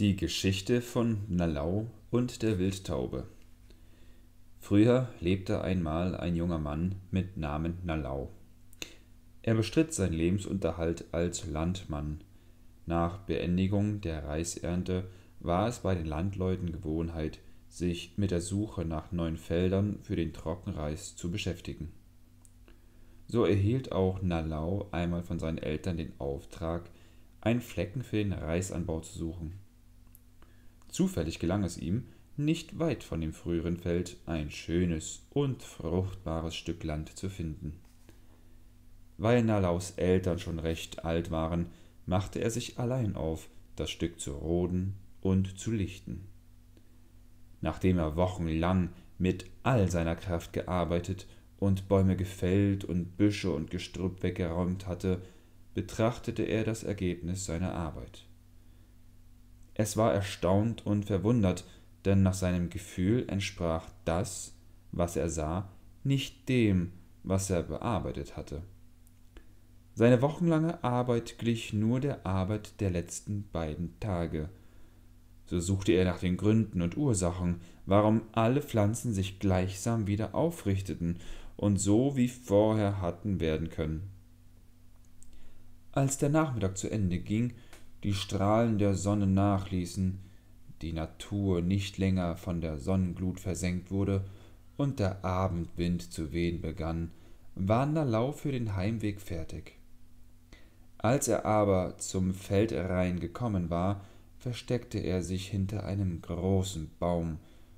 Die Geschichte von Nalau und der Wildtaube. Früher lebte einmal ein junger Mann mit Namen Nalau. Er bestritt seinen Lebensunterhalt als Landmann. Nach Beendigung der Reisernte war es bei den Landleuten Gewohnheit, sich mit der Suche nach neuen Feldern für den Trockenreis zu beschäftigen. So erhielt auch Nalau einmal von seinen Eltern den Auftrag, einen Flecken für den Reisanbau zu suchen. Zufällig gelang es ihm, nicht weit von dem früheren Feld ein schönes und fruchtbares Stück Land zu finden. Weil Nalaus Eltern schon recht alt waren, machte er sich allein auf, das Stück zu roden und zu lichten. Nachdem er wochenlang mit all seiner Kraft gearbeitet und Bäume gefällt und Büsche und Gestrüpp weggeräumt hatte, betrachtete er das Ergebnis seiner Arbeit. Es war erstaunt und verwundert, denn nach seinem Gefühl entsprach das, was er sah, nicht dem, was er bearbeitet hatte. Seine wochenlange Arbeit glich nur der Arbeit der letzten beiden Tage. So suchte er nach den Gründen und Ursachen, warum alle Pflanzen sich gleichsam wieder aufrichteten und so wie vorher hatten werden können. Als der Nachmittag zu Ende ging, die Strahlen der Sonne nachließen, die Natur nicht länger von der Sonnenglut versenkt wurde und der Abendwind zu wehen begann, war Nalau für den Heimweg fertig. Als er aber zum Feldrain gekommen war, versteckte er sich hinter einem großen Baum.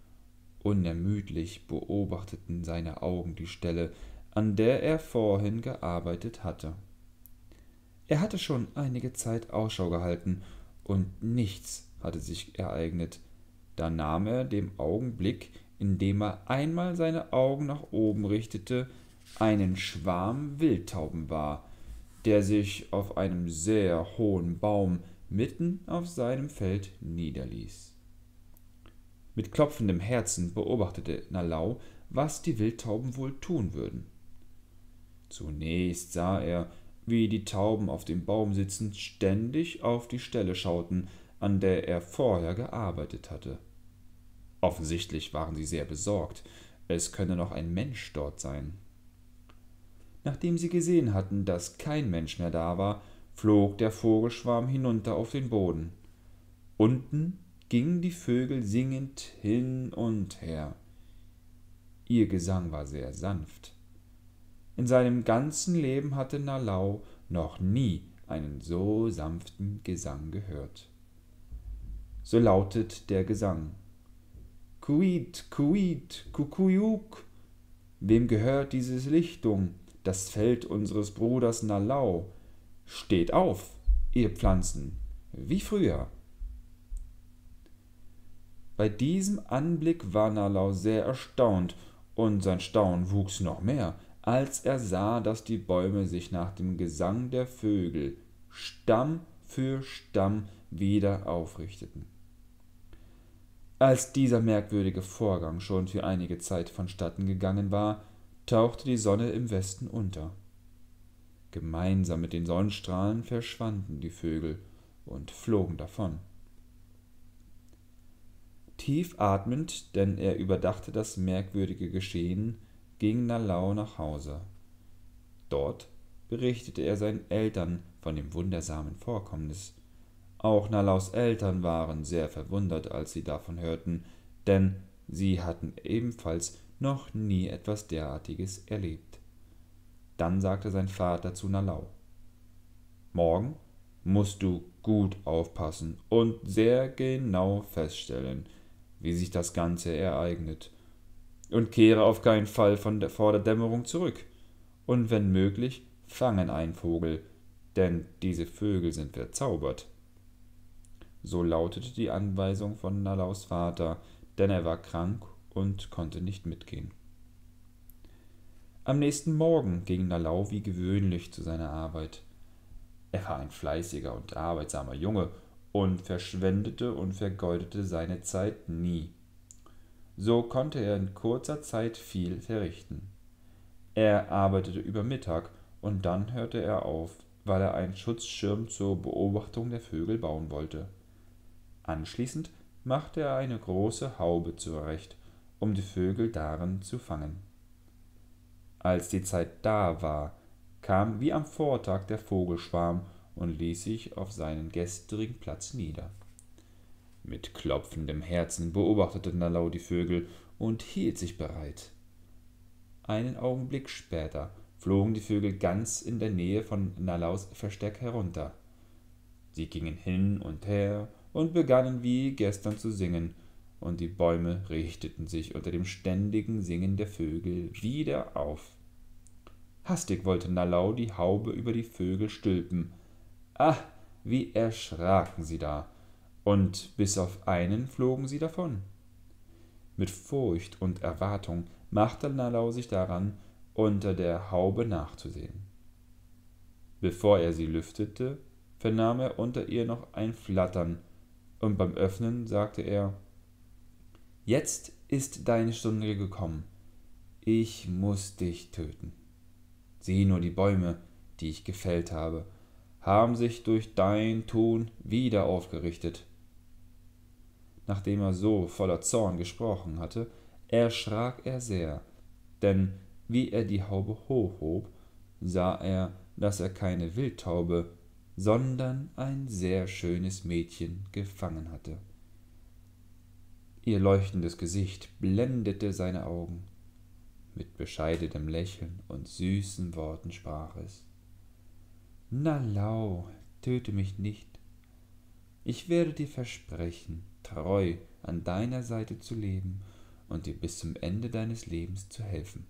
Unermüdlich beobachteten seine Augen die Stelle, an der er vorhin gearbeitet hatte. Er hatte schon einige Zeit Ausschau gehalten, und nichts hatte sich ereignet. Da nahm er dem Augenblick, indem er einmal seine Augen nach oben richtete, einen Schwarm Wildtauben wahr, der sich auf einem sehr hohen Baum mitten auf seinem Feld niederließ. Mit klopfendem Herzen beobachtete Nalau, was die Wildtauben wohl tun würden. Zunächst sah er, wie die Tauben auf dem Baum sitzend ständig auf die Stelle schauten, an der er vorher gearbeitet hatte. Offensichtlich waren sie sehr besorgt, es könne noch ein Mensch dort sein. Nachdem sie gesehen hatten, dass kein Mensch mehr da war, flog der Vogelschwarm hinunter auf den Boden. Unten gingen die Vögel singend hin und her. Ihr Gesang war sehr sanft. In seinem ganzen Leben hatte Nalau noch nie einen so sanften Gesang gehört. So lautet der Gesang: Kuit, kuit, kukujuk. Wem gehört dieses Lichtung, das Feld unseres Bruders Nalau? Steht auf, ihr Pflanzen, wie früher. Bei diesem Anblick war Nalau sehr erstaunt, und sein Staunen wuchs noch mehr, als er sah, dass die Bäume sich nach dem Gesang der Vögel Stamm für Stamm wieder aufrichteten. Als dieser merkwürdige Vorgang schon für einige Zeit vonstatten gegangen war, tauchte die Sonne im Westen unter. Gemeinsam mit den Sonnenstrahlen verschwanden die Vögel und flogen davon. Tief atmend, denn er überdachte das merkwürdige Geschehen, ging Nalau nach Hause. Dort berichtete er seinen Eltern von dem wundersamen Vorkommnis. Auch Nalaus Eltern waren sehr verwundert, als sie davon hörten, denn sie hatten ebenfalls noch nie etwas derartiges erlebt. Dann sagte sein Vater zu Nalau: Morgen musst du gut aufpassen und sehr genau feststellen, wie sich das Ganze ereignet, und kehre auf keinen Fall vor der Dämmerung zurück, und wenn möglich, fangen einen Vogel, denn diese Vögel sind verzaubert. So lautete die Anweisung von Nalaus Vater, denn er war krank und konnte nicht mitgehen. Am nächsten Morgen ging Nalau wie gewöhnlich zu seiner Arbeit. Er war ein fleißiger und arbeitsamer Junge und verschwendete und vergeudete seine Zeit nie. So konnte er in kurzer Zeit viel verrichten. Er arbeitete über Mittag, und dann hörte er auf, weil er einen Schutzschirm zur Beobachtung der Vögel bauen wollte. Anschließend machte er eine große Haube zurecht, um die Vögel darin zu fangen. Als die Zeit da war, kam wie am Vortag der Vogelschwarm und ließ sich auf seinen gestrigen Platz nieder. Mit klopfendem Herzen beobachtete Nalau die Vögel und hielt sich bereit. Einen Augenblick später flogen die Vögel ganz in der Nähe von Nalaus Versteck herunter. Sie gingen hin und her und begannen wie gestern zu singen, und die Bäume richteten sich unter dem ständigen Singen der Vögel wieder auf. Hastig wollte Nalau die Haube über die Vögel stülpen. Ach, wie erschraken sie da, und bis auf einen flogen sie davon. Mit Furcht und Erwartung machte Nalau sich daran, unter der Haube nachzusehen. Bevor er sie lüftete, vernahm er unter ihr noch ein Flattern, und beim Öffnen sagte er: »Jetzt ist deine Stunde gekommen. Ich muß dich töten. Sieh nur, die Bäume, die ich gefällt habe, haben sich durch dein Tun wieder aufgerichtet.« Nachdem er so voller Zorn gesprochen hatte, erschrak er sehr, denn wie er die Haube hochhob, sah er, dass er keine Wildtaube, sondern ein sehr schönes Mädchen gefangen hatte. Ihr leuchtendes Gesicht blendete seine Augen. Mit bescheidenem Lächeln und süßen Worten sprach es: »Nalau, töte mich nicht. Ich werde dir versprechen, treu an deiner Seite zu leben und dir bis zum Ende deines Lebens zu helfen.«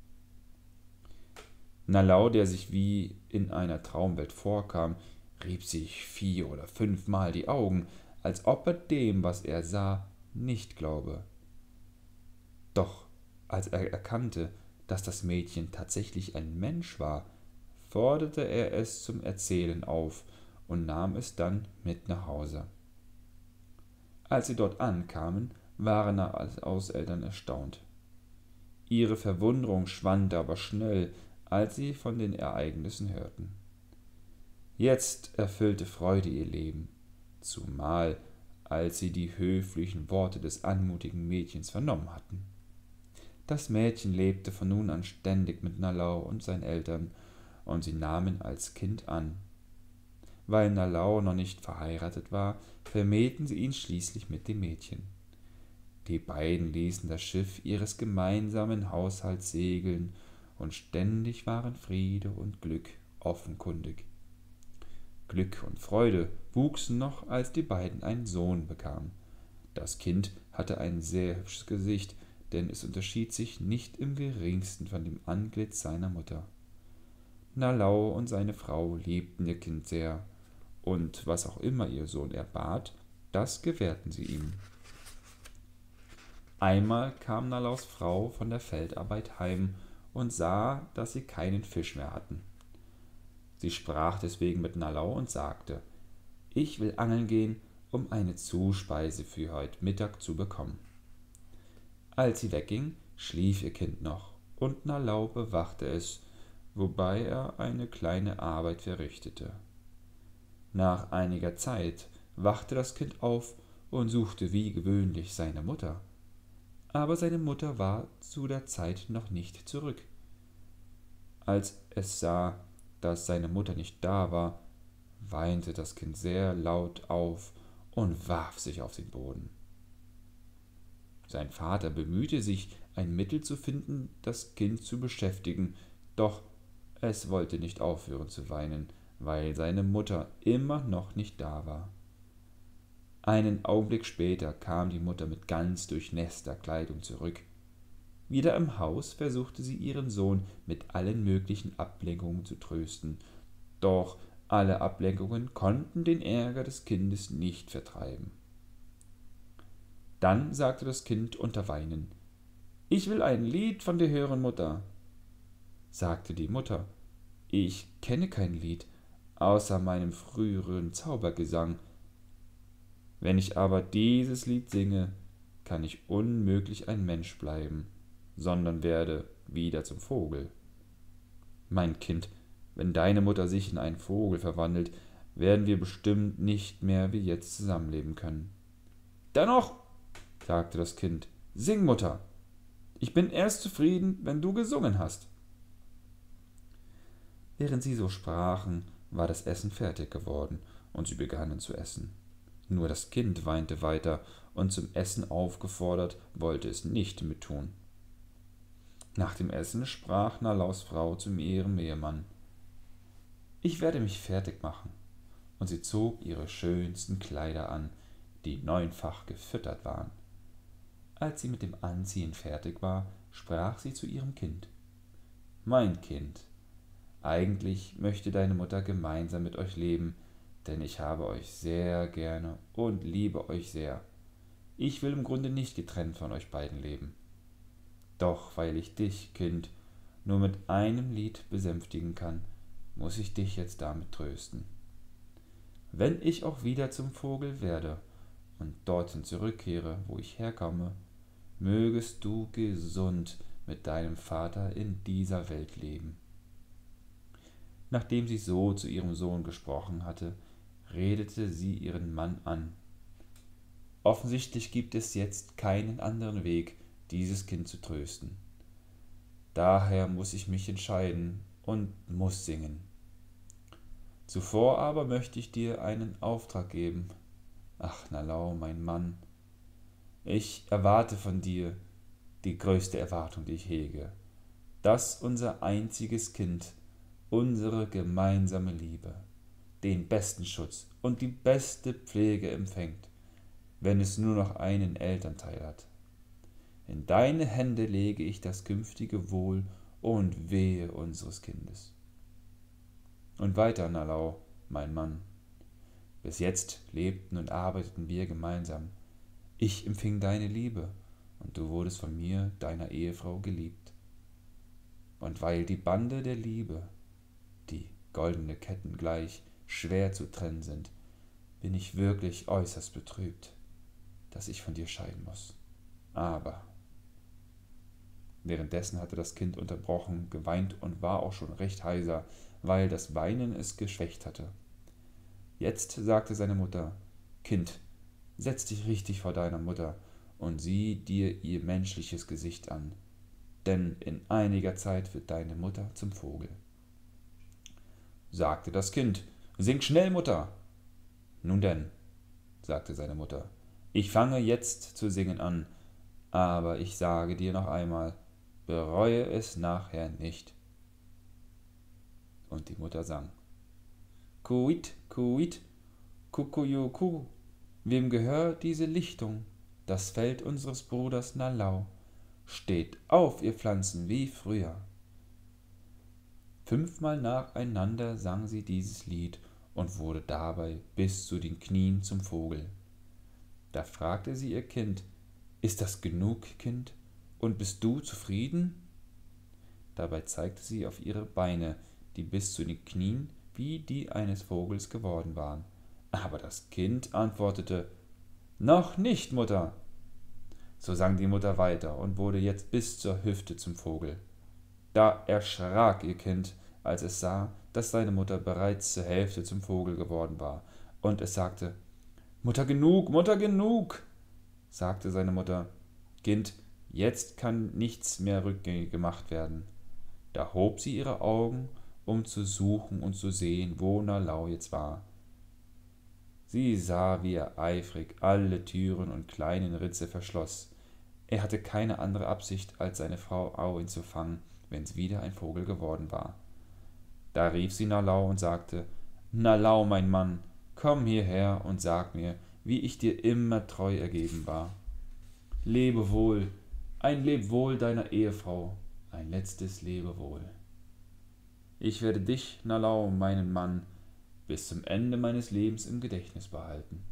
Nalau, der sich wie in einer Traumwelt vorkam, rieb sich 4 oder 5 Mal die Augen, als ob er dem, was er sah, nicht glaube. Doch als er erkannte, dass das Mädchen tatsächlich ein Mensch war, forderte er es zum Erzählen auf und nahm es dann mit nach Hause. Als sie dort ankamen, waren Nalaus Eltern erstaunt. Ihre Verwunderung schwand aber schnell, als sie von den Ereignissen hörten. Jetzt erfüllte Freude ihr Leben, zumal als sie die höflichen Worte des anmutigen Mädchens vernommen hatten. Das Mädchen lebte von nun an ständig mit Nalau und seinen Eltern, und sie nahmen als Kind an. Weil Nalau noch nicht verheiratet war, vermählten sie ihn schließlich mit dem Mädchen. Die beiden ließen das Schiff ihres gemeinsamen Haushalts segeln, und ständig waren Friede und Glück offenkundig. Glück und Freude wuchsen noch, als die beiden einen Sohn bekamen. Das Kind hatte ein sehr hübsches Gesicht, denn es unterschied sich nicht im geringsten von dem Antlitz seiner Mutter. Nalau und seine Frau liebten ihr Kind sehr, und was auch immer ihr Sohn erbat, das gewährten sie ihm. Einmal kam Nalaus Frau von der Feldarbeit heim und sah, dass sie keinen Fisch mehr hatten. Sie sprach deswegen mit Nalau und sagte: »Ich will angeln gehen, um eine Zuspeise für heute Mittag zu bekommen.« Als sie wegging, schlief ihr Kind noch, und Nalau bewachte es, wobei er eine kleine Arbeit verrichtete. Nach einiger Zeit wachte das Kind auf und suchte wie gewöhnlich seine Mutter. Aber seine Mutter war zu der Zeit noch nicht zurück. Als es sah, dass seine Mutter nicht da war, weinte das Kind sehr laut auf und warf sich auf den Boden. Sein Vater bemühte sich, ein Mittel zu finden, das Kind zu beschäftigen, doch es wollte nicht aufhören zu weinen, weil seine Mutter immer noch nicht da war. Einen Augenblick später kam die Mutter mit ganz durchnässter Kleidung zurück. Wieder im Haus versuchte sie ihren Sohn mit allen möglichen Ablenkungen zu trösten, doch alle Ablenkungen konnten den Ärger des Kindes nicht vertreiben. Dann sagte das Kind unter Weinen: »Ich will ein Lied von dir hören, Mutter.« Sagte die Mutter: »Ich kenne kein Lied, außer meinem früheren Zaubergesang. Wenn ich aber dieses Lied singe, kann ich unmöglich ein Mensch bleiben, sondern werde wieder zum Vogel. Mein Kind, wenn deine Mutter sich in einen Vogel verwandelt, werden wir bestimmt nicht mehr wie jetzt zusammenleben können. Dennoch, sagte das Kind, sing, Mutter. Ich bin erst zufrieden, wenn du gesungen hast. Während sie so sprachen, war das Essen fertig geworden, und sie begannen zu essen. Nur das Kind weinte weiter, und zum Essen aufgefordert, wollte es nicht mittun. Nach dem Essen sprach Nalaus Frau zu ihrem Ehemann: Ich werde mich fertig machen. Und sie zog ihre schönsten Kleider an, die 9-fach gefüttert waren. Als sie mit dem Anziehen fertig war, sprach sie zu ihrem Kind: Mein Kind, eigentlich möchte deine Mutter gemeinsam mit euch leben, denn ich habe euch sehr gerne und liebe euch sehr. Ich will im Grunde nicht getrennt von euch beiden leben. Doch weil ich dich, Kind, nur mit einem Lied besänftigen kann, muss ich dich jetzt damit trösten. Wenn ich auch wieder zum Vogel werde und dorthin zurückkehre, wo ich herkomme, mögest du gesund mit deinem Vater in dieser Welt leben. Nachdem sie so zu ihrem Sohn gesprochen hatte, redete sie ihren Mann an. Offensichtlich gibt es jetzt keinen anderen Weg, dieses Kind zu trösten. Daher muss ich mich entscheiden und muss singen. Zuvor aber möchte ich dir einen Auftrag geben. Ach, Nalau, mein Mann, ich erwarte von dir die größte Erwartung, die ich hege, dass unser einziges Kind unsere gemeinsame Liebe, den besten Schutz und die beste Pflege empfängt, wenn es nur noch einen Elternteil hat. In deine Hände lege ich das künftige Wohl und Wehe unseres Kindes. Und weiter, Nalau, mein Mann. Bis jetzt lebten und arbeiteten wir gemeinsam. Ich empfing deine Liebe, und du wurdest von mir, deiner Ehefrau, geliebt. Und weil die Bande der Liebe, die goldene Ketten gleich, schwer zu trennen sind, bin ich wirklich äußerst betrübt, dass ich von dir scheiden muss. Aber währenddessen hatte das Kind unterbrochen, geweint und war auch schon recht heiser, weil das Weinen es geschwächt hatte. Jetzt sagte seine Mutter: Kind, setz dich richtig vor deiner Mutter und sieh dir ihr menschliches Gesicht an, denn in einiger Zeit wird deine Mutter zum Vogel. Sagte das Kind: Sing schnell, Mutter. Nun denn, sagte seine Mutter, ich fange jetzt zu singen an, aber ich sage dir noch einmal, bereue es nachher nicht. Und die Mutter sang: Kuit, kuit, kukujuku, wem gehört diese Lichtung? Das Feld unseres Bruders Nalau. Steht auf, ihr Pflanzen, wie früher. 5-mal nacheinander sang sie dieses Lied und wurde dabei bis zu den Knien zum Vogel. Da fragte sie ihr Kind: Ist das genug, Kind? Und bist du zufrieden? Dabei zeigte sie auf ihre Beine, die bis zu den Knien wie die eines Vogels geworden waren. Aber das Kind antwortete: Noch nicht, Mutter. So sang die Mutter weiter und wurde jetzt bis zur Hüfte zum Vogel. Da erschrak ihr Kind, als es sah, dass seine Mutter bereits zur Hälfte zum Vogel geworden war, und es sagte: Mutter, genug, sagte seine Mutter. Kind, jetzt kann nichts mehr rückgängig gemacht werden. Da hob sie ihre Augen, um zu suchen und zu sehen, wo Nalau jetzt war. Sie sah, wie er eifrig alle Türen und kleinen Ritze verschloss. Er hatte keine andere Absicht, als seine Frau Auin zu fangen, wenn sie wieder ein Vogel geworden war. Da rief sie Nalau und sagte: Nalau, mein Mann, komm hierher und sag mir, wie ich dir immer treu ergeben war. Lebe wohl, ein Lebwohl deiner Ehefrau, ein letztes Lebewohl. Ich werde dich, Nalau, meinen Mann, bis zum Ende meines Lebens im Gedächtnis behalten.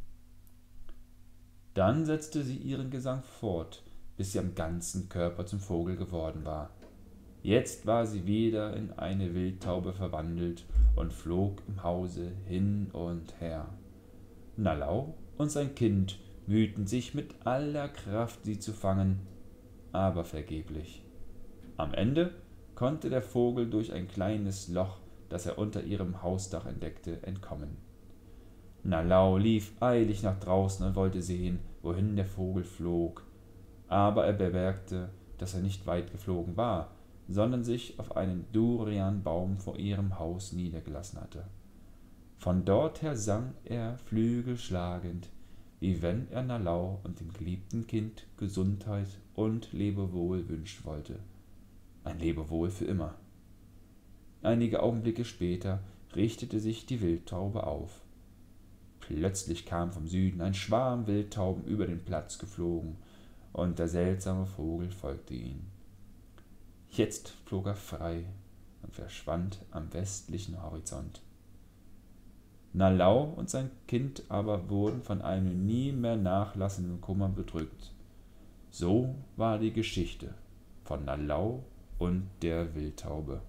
Dann setzte sie ihren Gesang fort, bis sie am ganzen Körper zum Vogel geworden war. Jetzt war sie wieder in eine Wildtaube verwandelt und flog im Hause hin und her. Nalau und sein Kind mühten sich mit aller Kraft, sie zu fangen, aber vergeblich. Am Ende konnte der Vogel durch ein kleines Loch, das er unter ihrem Hausdach entdeckte, entkommen. Nalau lief eilig nach draußen und wollte sehen, wohin der Vogel flog, aber er bemerkte, dass er nicht weit geflogen war, sondern sich auf einen Durianbaum vor ihrem Haus niedergelassen hatte. Von dort her sang er flügelschlagend, wie wenn er Nalau und dem geliebten Kind Gesundheit und Lebewohl wünschen wollte. Ein Lebewohl für immer. Einige Augenblicke später richtete sich die Wildtaube auf. Plötzlich kam vom Süden ein Schwarm Wildtauben über den Platz geflogen, und der seltsame Vogel folgte ihnen. Jetzt flog er frei und verschwand am westlichen Horizont. Nalau und sein Kind aber wurden von einem nie mehr nachlassenden Kummer bedrückt. So war die Geschichte von Nalau und der Wildtaube.